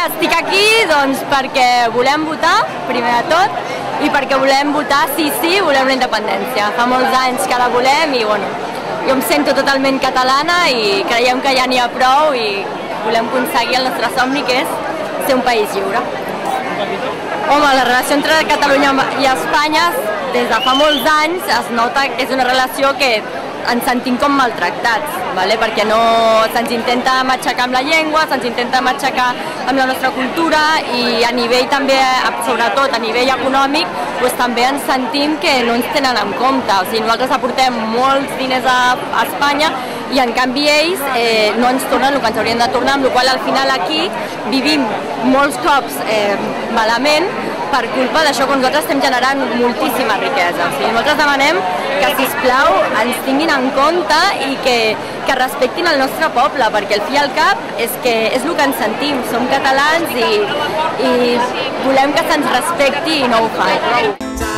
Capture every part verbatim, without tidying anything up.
estic aquí doncs, perquè volem votar, primer de tot, i perquè volem votar sí, sí, volem la independència. Fa molts anys que la volem i bueno, jo em sento totalment catalana i creiem que ja n'hi ha prou i volem aconseguir el nostre somni, que és ser un país lliure. Home, la relació entre Catalunya i Espanya des de fa molts anys es nota que és una relació que ens sentim com maltractats, ¿vale? Perquè no se'ns intenta matxacar amb la llengua, se'ns intenta matxacar amb la nostra cultura i a nivell també, sobretot a nivell econòmic, doncs també ens sentim que no ens tenen en compte. O sigui, nosaltres aportem molts diners a, a Espanya i en canvi ells eh, no ens tornen el que ens haurien de tornar, amb la qual cosa al final aquí vivim molts cops eh, malament per culpa d'això que nosaltres estem generant moltíssima riquesa. O sigui, nosaltres demanem que, sisplau, ens tinguin en compte i que, que respectin el nostre poble, perquè al fi i al cap és, que és el que ens sentim, som catalans i, i volem que se'ns respecti i no ho fan.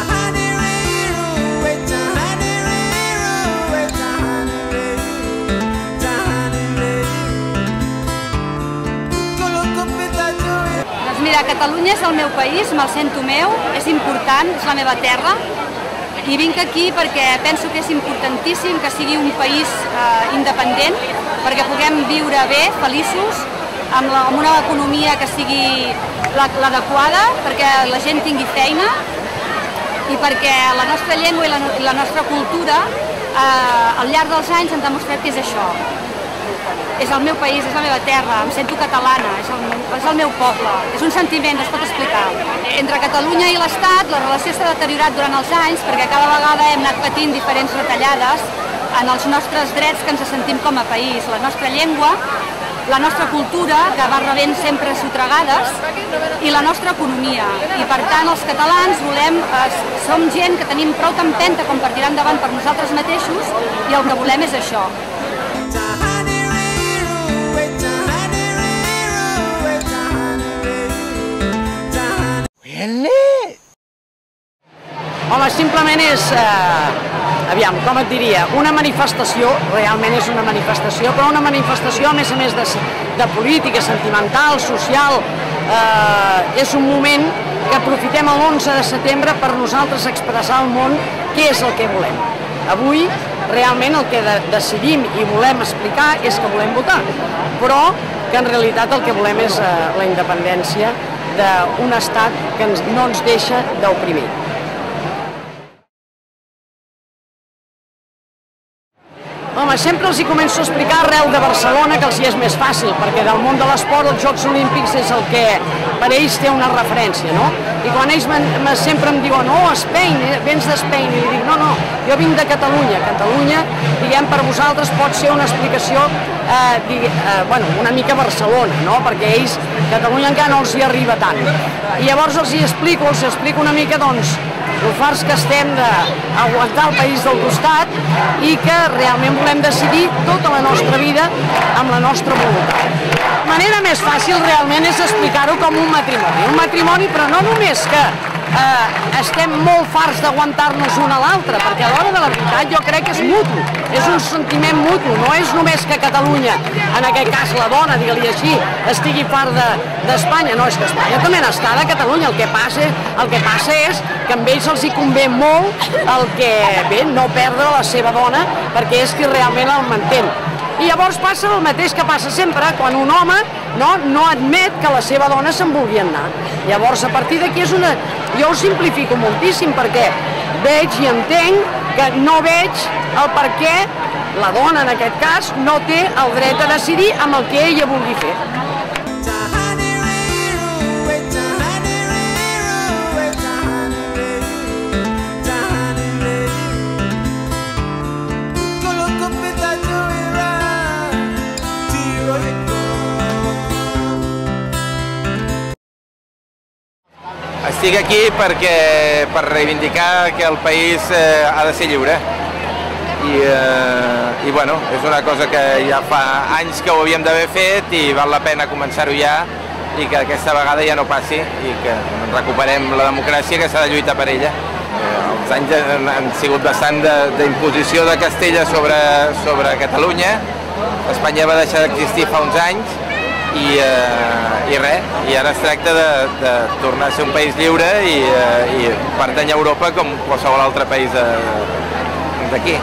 Mira, Catalunya és el meu país, me'l sento meu, és important, és la meva terra i vinc aquí perquè penso que és importantíssim que sigui un país eh, independent, perquè puguem viure bé, feliços, amb, la, amb una economia que sigui l'adequada, perquè la gent tingui feina i perquè la nostra llengua i la, la nostra cultura eh, al llarg dels anys han demostrat que és això. És el meu país, és la meva terra, em sento catalana, és el, és el meu poble, és un sentiment, es pot explicar. Entre Catalunya i l'Estat la relació s'ha deteriorat durant els anys perquè cada vegada hem anat patint diferents retallades en els nostres drets que ens sentim com a país, la nostra llengua, la nostra cultura, que va rebent sempre sotregades, i la nostra economia. I per tant els catalans volem, eh, som gent que tenim prou d'empenta com per tirar endavant per nosaltres mateixos i el que volem és això. Home, simplement és, eh, aviam, com et diria, una manifestació, realment és una manifestació, però una manifestació a més a més de, de política, sentimental, social, eh, és un moment que aprofitem l'onze de setembre per nosaltres expressar al món què és el que volem. Avui, realment el que de, decidim i volem explicar és que volem votar, però que en realitat el que volem és eh, la independència d'un estat que ens, no ens deixa d'oprimir. Home, sempre els hi començo a explicar arrel de Barcelona que els hi és més fàcil, perquè del món de l'esport els Jocs Olímpics és el que per ells té una referència, no? I quan ells sempre em diuen, no, Spain, vens d'Espain, i dic, no, no, jo vinc de Catalunya. Catalunya, diguem, per vosaltres pot ser una explicació, eh, digue, eh, bueno, una mica Barcelona, no? Perquè ells, Catalunya encara no els hi arriba tant. I llavors els hi explico, els hi explico una mica, doncs, el farts que estem d'aguantar el país del costat i que realment volem decidir tota la nostra vida amb la nostra voluntat. La manera més fàcil realment és explicar-ho com un matrimoni. Un matrimoni, però no només que eh, estem molt farts d'aguantar-nos un a l'altre, perquè a l'hora de la veritat jo crec que és mutu, és un sentiment mutu, no és només que Catalunya, en aquest cas la dona, digue-li així, estigui fart d'Espanya, no, és que Espanya també n'està de Catalunya, el que passa, el que passa és que amb ells els hi convé molt el que, bé, no perdre la seva dona, perquè és qui realment el mantén. I llavors passa el mateix que passa sempre, quan un home no, no admet que la seva dona se'n vulgui anar. Llavors, a partir d'aquí és una... Jo ho simplifico moltíssim perquè veig i entenc que no veig el per què la dona, en aquest cas, no té el dret a decidir amb el que ella vulgui fer. Estic aquí perquè, per reivindicar que el país eh, ha de ser lliure i, eh, i bueno, és una cosa que ja fa anys que ho havíem d'haver fet i val la pena començar-ho ja i que aquesta vegada ja no passi i que recuperem la democràcia que s'ha de lluitar per ella. Eh, els anys han, han sigut bastant d'imposició de, de Castella sobre, sobre Catalunya. Espanya va deixar d'existir fa uns anys i, eh, i res, i ara es tracta de, de tornar a ser un país lliure i, eh, i pertany a Europa com qualsevol altre país d'aquí.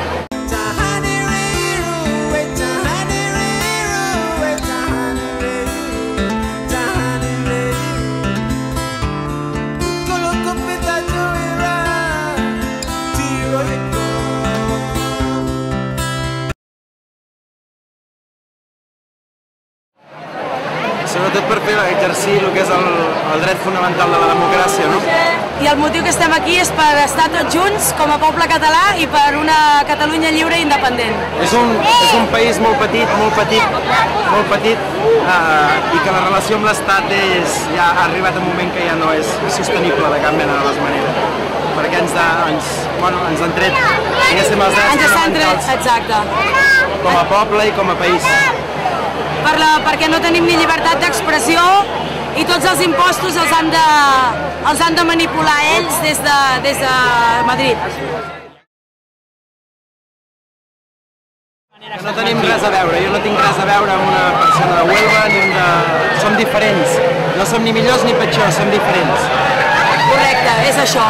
Sobretot per fer exercir el que és el, el dret fonamental de la democràcia, no? I el motiu que estem aquí és per estar tots junts com a poble català i per una Catalunya lliure i independent. És un, és un país molt petit, molt petit, molt petit, eh, i que la relació amb l'Estat és, ja ha arribat un moment que ja no és sostenible de cap mena de les maneres. Perquè ens, de, ens, bueno, ens han tret, diguéssim, els drets fonamentals exacte. Com a poble i com a país. Per la, perquè no tenim ni llibertat d'expressió i tots els impostos els han de, els han de manipular ells des de, des de Madrid. Que no tenim res a veure, jo no tinc res a veure amb una persona de Huelva ni un de... Som diferents, no som ni millors ni pitjors, som diferents. Correcte, és això.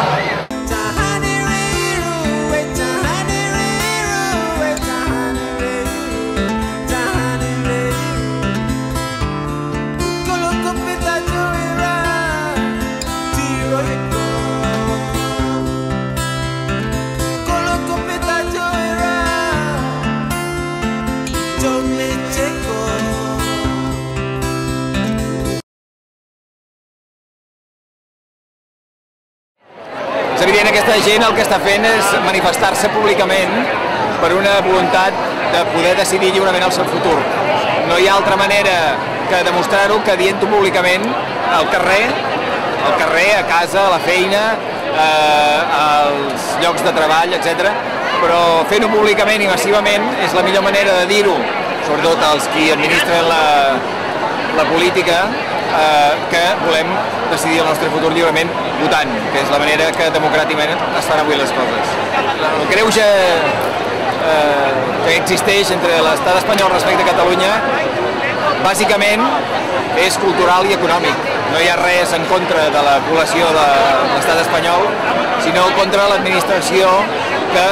És evident que aquesta gent el que està fent és manifestar-se públicament per una voluntat de poder decidir lliurement el seu futur. No hi ha altra manera que demostrar-ho que dient-ho públicament al carrer, al carrer, a casa, a la feina, eh, als llocs de treball, etcètera. Però fent-ho públicament i massivament és la millor manera de dir-ho, sobretot als qui administren la, la política, eh, que volem decidir el nostre futur lliurement votant, que és la manera que democràticament es fan avui les coses. El greuge eh, que existeix entre l'estat espanyol respecte a Catalunya bàsicament és cultural i econòmic. No hi ha res en contra de la població de l'estat espanyol, sinó contra l'administració que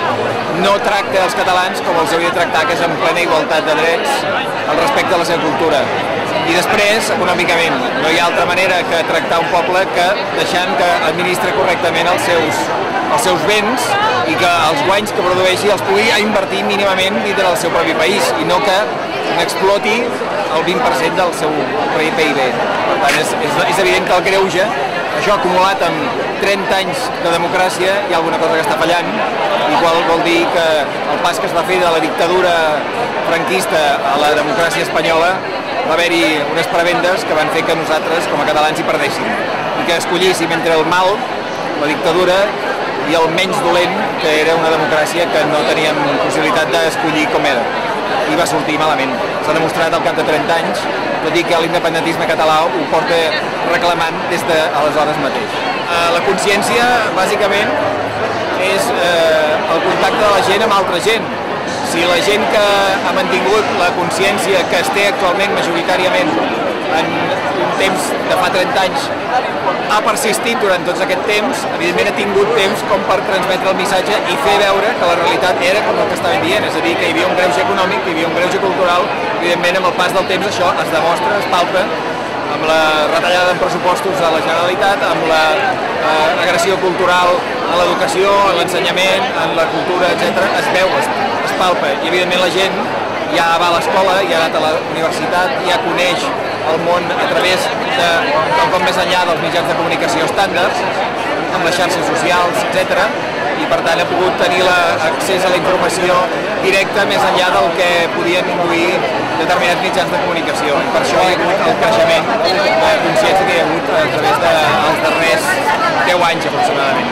no tracta els catalans com els hauria de tractar, que és en plena igualtat de drets al respecte a la seva cultura. I després, econòmicament, no hi ha altra manera que tractar un poble que deixant que administra correctament els seus, els seus béns i que els guanys que produeixi els pugui invertir mínimament dintre del seu propi país i no que n'exploti el vint per cent del seu P I B. Per tant, és, és, és evident que el greuge, això acumulat amb trenta anys de democràcia, hi ha alguna cosa que està fallant, igual vol dir que el pas que es va fer de la dictadura franquista a la democràcia espanyola va haver-hi unes prebendes que van fer que nosaltres, com a catalans, hi perdéssim i que escollíssim entre el mal, la dictadura, i el menys dolent, que era una democràcia que no teníem possibilitat d'escollir com era. I va sortir malament. S'ha demostrat al cap de trenta anys, tot i que l'independentisme català ho porta reclamant des d'aleshores mateix. La consciència, bàsicament, és el contacte de la gent amb altra gent. Si la gent que ha mantingut la consciència que es té actualment majoritàriament en un temps de fa trenta anys ha persistit durant tots aquest temps, evidentment ha tingut temps com per transmetre el missatge i fer veure que la realitat era com el que estaven dient, és a dir, que hi havia un greuge econòmic, que hi havia un greuge cultural, evidentment amb el pas del temps això es demostra, es palpa, amb la retallada en pressupostos a la Generalitat, amb l'agressió cultural a l'educació, en l'ensenyament, en la cultura, etcètera, es veu, es, es palpa, i evidentment la gent ja va a l'escola, ja ha anat a la universitat, ja coneix el món a través de quelcom més enllà dels mitjans de comunicació estàndards, amb les xarxes socials, etcètera, i per tant ha pogut tenir l'accés a la informació directa més enllà del que podien induir determinats mitjans de comunicació. I per això hi ha hagut el creixement de consciència que hi ha hagut a través dels darrers deu anys aproximadament.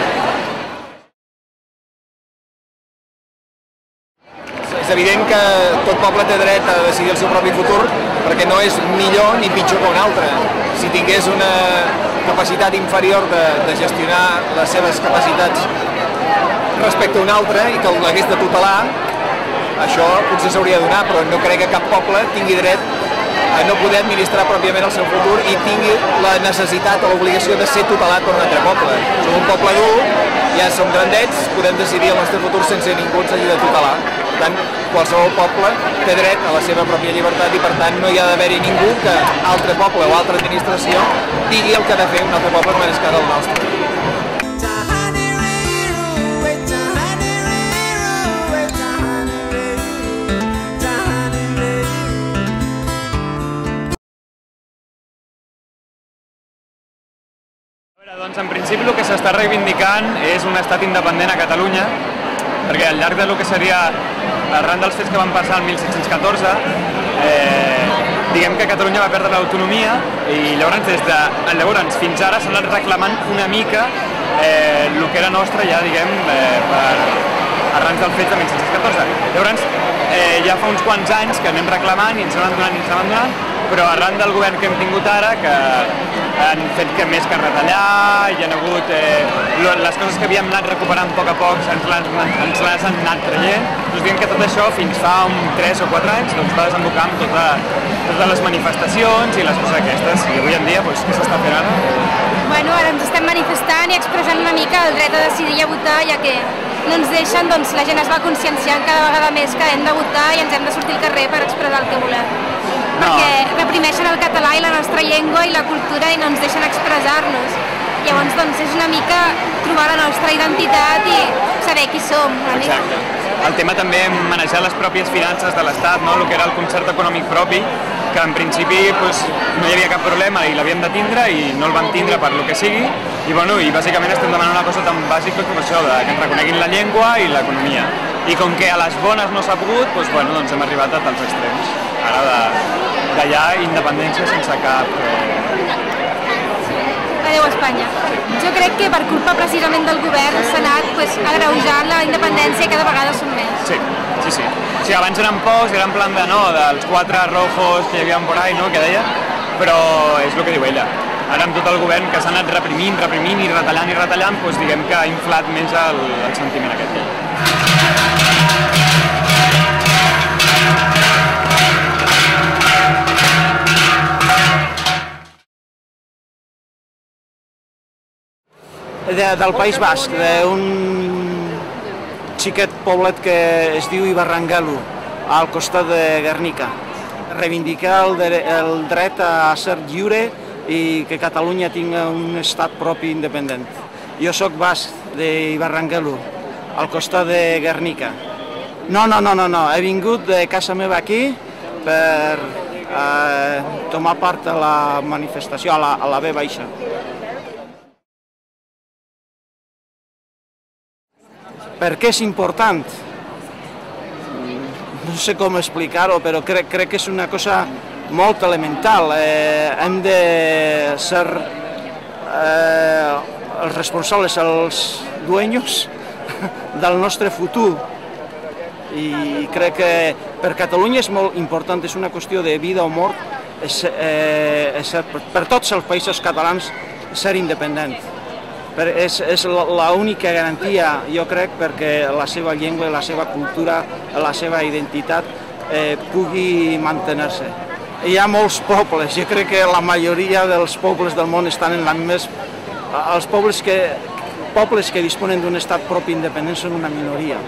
És evident que tot poble té dret a decidir el seu propi futur perquè no és millor ni pitjor que un altre. Si tingués una capacitat inferior de, de gestionar les seves capacitats respecte a un altre i que l'hagués de tutelar, això potser s'hauria de donar, però no crec que cap poble tingui dret a no poder administrar pròpiament el seu futur i tingui la necessitat o l'obligació de ser tutelat per un altre poble. Som un poble adult, ja som grandets, podem decidir el nostre futur sense ningú ens hagi de tutelar. Per tant, qualsevol poble té dret a la seva pròpia llibertat i per tant no hi ha d'haver-hi ningú que altre poble o altra administració digui el que ha de fer un altre poble com és cada el nostre. Doncs en principi el que s'està reivindicant és un estat independent a Catalunya, perquè al llarg del que seria, arran dels fets que van passar el mil set-cents catorze, eh, diguem que Catalunya va perdre l'autonomia i llavors des de llavors fins ara s'ha anat reclamant una mica eh, el que era nostre ja, diguem, eh, per arran dels fets de mil set-cents catorze. Llavors, eh, ja fa uns quants anys que anem reclamant i ens van donant i ens van donant, però arran del govern que hem tingut ara, que han fet que més que retallar, hi ha hagut eh, les coses que havíem anat recuperant a poc a poc, ens les, les han anat traient, doncs diguem que tot això fins fa un tres o quatre anys doncs, va desembocar amb tota, totes les manifestacions i les coses aquestes, i avui en dia doncs, què s'està fent ara? Bueno, ara ens estem manifestant i expressant una mica el dret a decidir i a votar, ja que no ens deixen, doncs la gent es va conscienciant cada vegada més que hem de votar i ens hem de sortir al carrer per expressar el que volem. No. Perquè reprimeixen el català i la nostra llengua i la cultura i no ens deixen expressar-nos. Llavors, doncs, és una mica trobar la nostra identitat i saber qui som. Exacte. El tema també manejar les pròpies finances de l'Estat, no? El que era el concert econòmic propi, que en principi pues, no hi havia cap problema i l'havíem de tindre i no el vam tindre per lo que sigui i, bueno, i bàsicament estem demanant una cosa tan bàsica com això, de que ens reconeguin la llengua i l'economia. I com que a les bones no s'ha pogut, doncs, bueno, doncs hem arribat a tals extrems. Ara d'allà independència sense cap... Adéu Espanya. Jo crec que per culpa precisament del govern s'ha anat pues, agreujant la independència i cada vegada som més. Sí, sí, sí. Sí, abans eren pocs, era en plan de no, dels quatre rojos que hi havia por ahí, no?, que deia, però és el que diu ella. Ara amb tot el govern que s'ha anat reprimint, reprimint i retallant i retallant, doncs diguem que ha inflat més el, el sentiment aquest. De, del País Basc, d'un xiquet poblet que es diu Ibarrangelu, al costat de Guernica. Reivindicar el, de, el dret a ser lliure i que Catalunya tingui un estat propi independent. Jo sóc basc d'Ibarrangelu, al costat de Guernica. No, no, no, no, no, he vingut de casa meva aquí per eh, tomar part a la manifestació, a la, a la B baixa. Per què és important? No sé com explicar-ho, però crec, crec que és una cosa molt elemental. Eh, hem de ser eh, els responsables, els dueños del nostre futur. I crec que per Catalunya és molt important, és una qüestió de vida o mort, és, eh, és ser, per tots els països catalans ser independent. És, és l'única garantia, jo crec, perquè la seva llengua, la seva cultura, la seva identitat eh, pugui mantenir-se. Hi ha molts pobles, jo crec que la majoria dels pobles del món estan en la més... Els pobles que, pobles que disponen d'un estat propi independent són una minoria.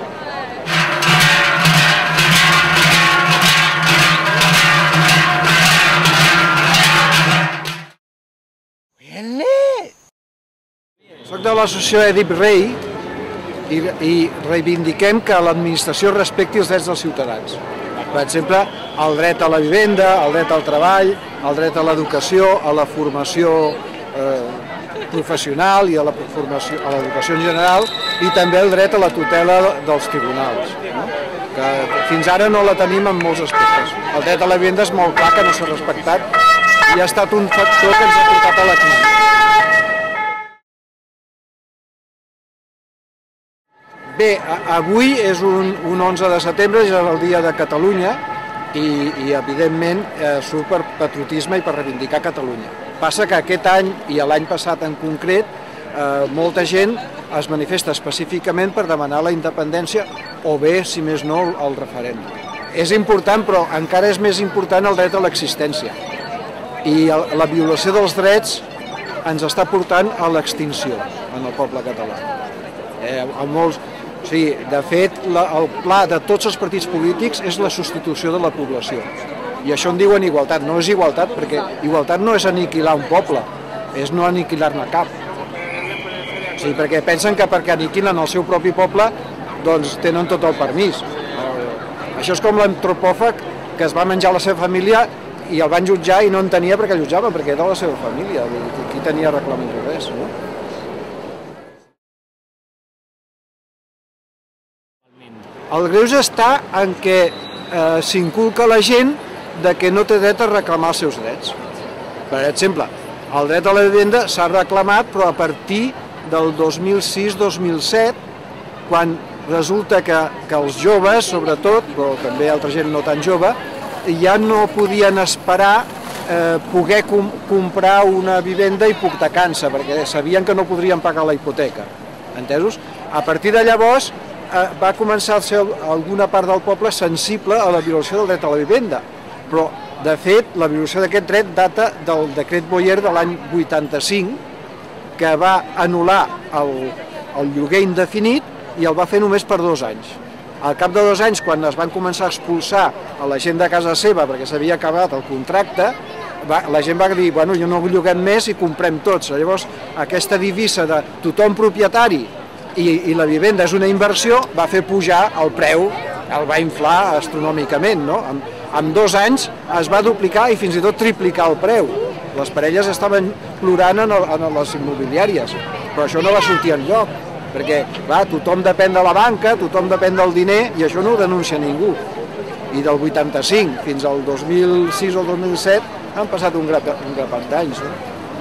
Soc de l'associació Edip Rei i, i reivindiquem que l'administració respecti els drets dels ciutadans. Per exemple, el dret a la vivenda, el dret al treball, el dret a l'educació, a la formació eh, professional i a la formació, a l'educació en general, i també el dret a la tutela dels tribunals, no? Que fins ara no la tenim en molts aspectes. El dret a la vivenda és molt clar que no s'ha respectat i ha estat un factor que ens ha portat a la crisi. Bé, avui és un, un onze de setembre, és el dia de Catalunya i, i evidentment eh, surt per patriotisme i per reivindicar Catalunya. Passa que aquest any i l'any passat en concret eh, molta gent es manifesta específicament per demanar la independència o bé, si més no, el referèndum. és important, però encara és més important el dret a l'existència. I la violació dels drets ens està portant a l'extinció en el poble català. Eh, molts, o sigui, de fet, la, el pla de tots els partits polítics és la substitució de la població. I això en diuen igualtat. No és igualtat, perquè igualtat no és aniquilar un poble, és no aniquilar-ne cap. O sigui, perquè pensen que perquè aniquilen el seu propi poble, doncs tenen tot el permís. Això és com l'antropòfag que es va menjar la seva família i el van jutjar i no en tenia perquè el jutjaven, perquè era la seva família. Aquí tenia reglament de res, no? El greuge està en què eh, s'inculca a la gent de que no té dret a reclamar els seus drets. Per exemple, el dret a la vivenda s'ha reclamat, però a partir del dos mil sis dos mil set, quan resulta que, que els joves, sobretot, però també altra gent no tan jove, ja no podien esperar eh, poder com, comprar una vivenda hipotecant-se, perquè sabien que no podrien pagar la hipoteca. Entesos? A partir de llavors eh, va començar a ser alguna part del poble sensible a la violació del dret a la vivenda, però de fet la violació d'aquest dret data del decret Boyer de l'any vuitanta-cinc, que va anul·lar el, el lloguer indefinit i el va fer només per dos anys. Al cap de dos anys, quan es van començar a expulsar a la gent de casa seva perquè s'havia acabat el contracte, va, la gent va dir, bueno, jo no vull lloguer més i comprem tots. Llavors, aquesta divisa de tothom propietari i, i la vivenda és una inversió, va fer pujar el preu, el va inflar astronòmicament, no? En, en dos anys es va duplicar i fins i tot triplicar el preu. Les parelles estaven plorant en, el, en les immobiliàries, però això no va sortir enlloc, perquè clar, tothom depèn de la banca, tothom depèn del diner i això no ho denuncia ningú. I del vuitanta-cinc fins al dos mil sis o dos mil set han passat un grapat, un grapat d'anys. No?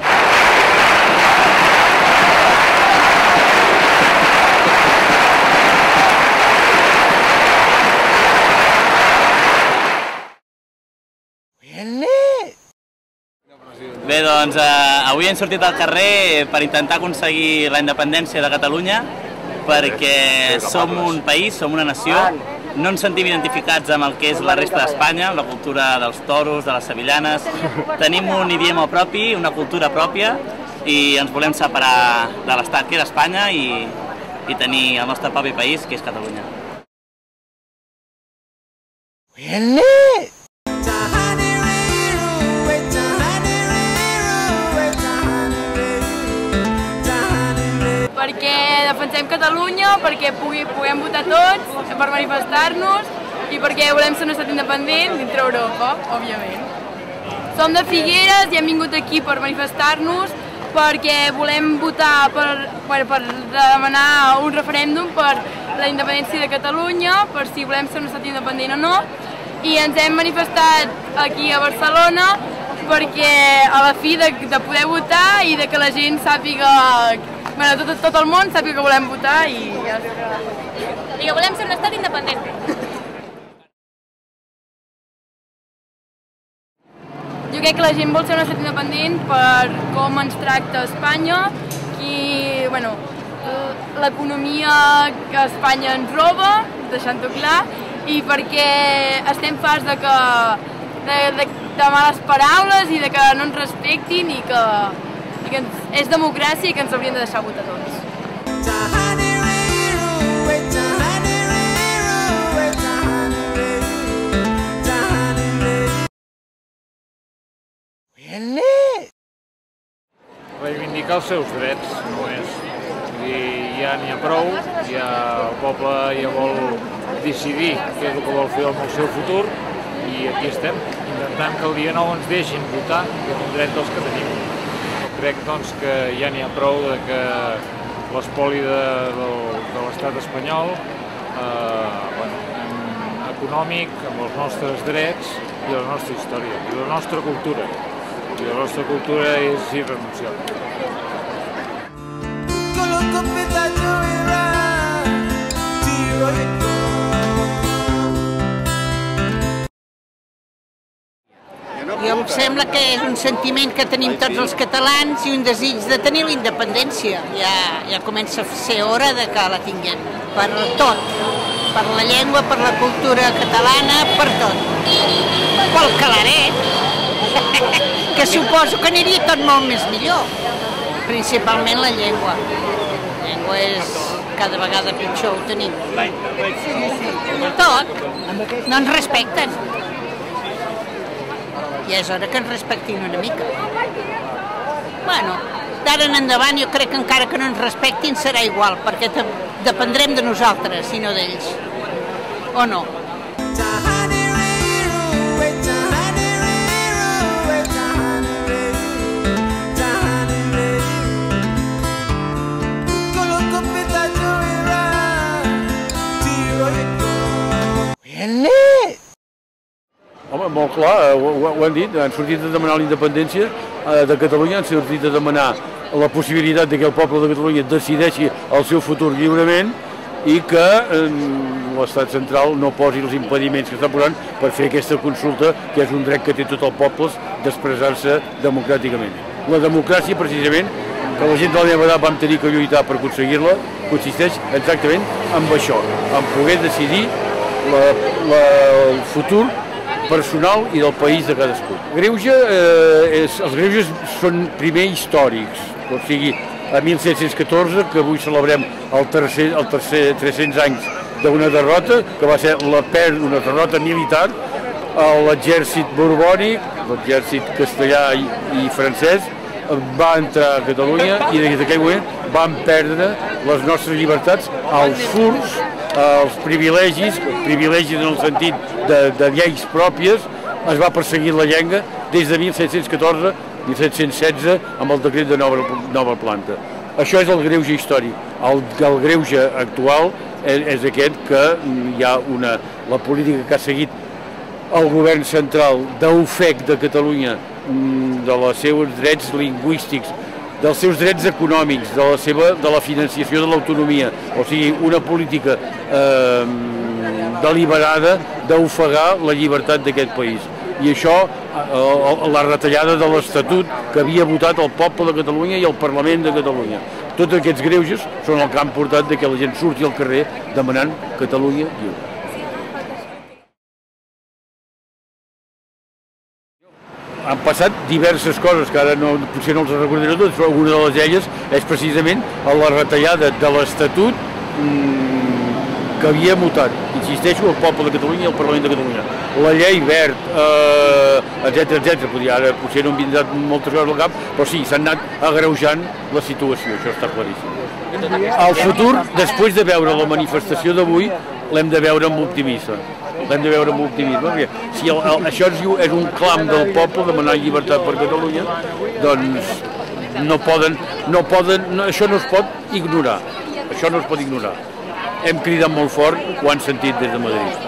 Bé, doncs eh, avui hem sortit al carrer per intentar aconseguir la independència de Catalunya perquè som un país, som una nació, no ens sentim identificats amb el que és la resta d'Espanya, la cultura dels toros, de les sevillanes, tenim un idioma propi, una cultura pròpia i ens volem separar de l'estat que era Espanya i, i tenir el nostre propi país, que és Catalunya. Perquè defensem Catalunya, perquè pugui, puguem votar tots, per manifestar-nos i perquè volem ser un estat independent dintre Europa, òbviament. Som de Figueres i hem vingut aquí per manifestar-nos perquè volem votar per, per, per demanar un referèndum per la independència de Catalunya, per si volem ser un estat independent o no, i ens hem manifestat aquí a Barcelona perquè a la fi de, de poder votar i de que la gent sàpiga, bueno, tot, tot el món sàpiga que volem votar i ja està. I que volem ser un estat independent. Jo crec que la gent vol ser un estat independent per com ens tracta Espanya, i bueno, l'economia que Espanya ens roba, deixant-ho clar, i perquè estem farts de, que, de, de, de males paraules i de que no ens respectin i que, i que ens, és democràcia i que ens haurien de deixar votar tots. Reivindicar els seus drets, només. I ja n'hi ha prou, ja el poble ja vol decidir què és el que vol fer amb el seu futur i aquí estem, intentant que el dia nou ens deixin votar, que és un dret dels que tenim. Crec doncs, que ja n'hi ha prou de que l'espoli de, de, de l'estat espanyol, eh, bueno, econòmic, amb els nostres drets i la nostra història, i la nostra cultura. I la nostra cultura és irrenunciable. Jo em sembla que és un sentiment que tenim tots els catalans i un desig de tenir la independència. Ja, ja comença a ser hora de que la tinguem per tot. per la llengua, per la cultura catalana, per tot. Pel calaret, que suposo que aniria tot molt més millor. Principalment la llengua. La llengua és cada vegada pitjor, ho tenim. Tot. No ens respecten. I és hora que ens respectin una mica. Bueno, d'ara en endavant jo crec que encara que no ens respectin serà igual, perquè dependrem de nosaltres i no d'ells. O no? Home, molt clar, ho, ho hem dit, han sortit a demanar la independència de Catalunya, han sortit a demanar la possibilitat que el poble de Catalunya decideixi el seu futur lliurement i que l'estat central no posi els impediments que està posant per fer aquesta consulta, que és un dret que té tot el poble d'expressar-se democràticament. La democràcia, precisament, que la gent de la meva edat vam tenir que lluitar per aconseguir-la, consisteix exactament en això, en poder decidir la, la, el futur personal i del país de cadascú. Greuge, eh, és, els greuges són primer històrics, o sigui, a mil set-cents catorze, que avui celebrem el tercer, el tercer tres-cents anys d'una derrota, que va ser la per, una derrota militar, l'exèrcit borbònic, l'exèrcit castellà i, i francès, va entrar a Catalunya i des d'aquell moment van perdre les nostres llibertats als furs, els privilegis, privilegis en el sentit de, de lleis pròpies, es va perseguir la llengua des de mil set-cents catorze a mil set-cents setze amb el decret de nova, nova planta. Això és el greuge històric. El, el greuge actual és, és aquest que hi ha una, la política que ha seguit el govern central d'ofec de Catalunya, de els seus drets lingüístics, dels seus drets econòmics, de la, seva, de la financiació de l'autonomia, o sigui, una política eh, deliberada d'ofegar la llibertat d'aquest país. I això, eh, la retallada de l'Estatut que havia votat el poble de Catalunya i el Parlament de Catalunya. Tots aquests greuges són el que han portat que la gent surti al carrer demanant Catalunya lliure. Han passat diverses coses que ara no, potser no els recordaré totes, però una de les elles és precisament la retallada de l'Estatut mmm, que havia votat, insisteixo, el poble de Catalunya i el Parlament de Catalunya. La llei verd, eh, etcètera, etcètera. Ara potser no em vindran moltes coses al cap, però sí, s'han anat agreujant la situació, això està claríssim. El futur, després de veure la manifestació d'avui, l'hem de veure amb optimisme. L'hem de veure amb optimisme, perquè si el, el, això és un clam del poble demanar llibertat per Catalunya, doncs no poden, no poden, no, això no es pot ignorar, això no es pot ignorar. Hem cridat molt fort, ho han sentit des de Madrid.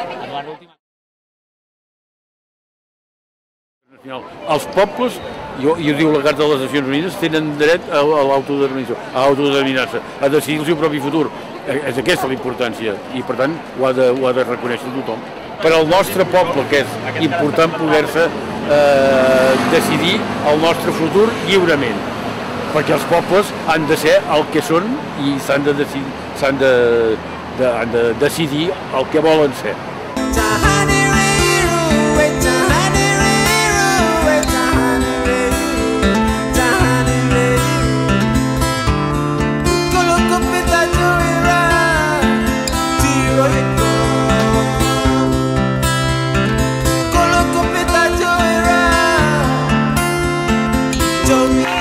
Els pobles, i ho, i ho diu la Carta de les Nacions Unides, tenen dret a, a l'autodeterminació, a autodeterminar-se, a decidir el seu propi futur. És aquesta la importància i per tant ho ha de, ho ha de reconèixer tothom. Per al nostre poble, que és important poder-se eh, decidir el nostre futur lliurement, perquè els pobles han de ser el que són i s'han de, s'han de, de, han de decidir el que volen ser. Don't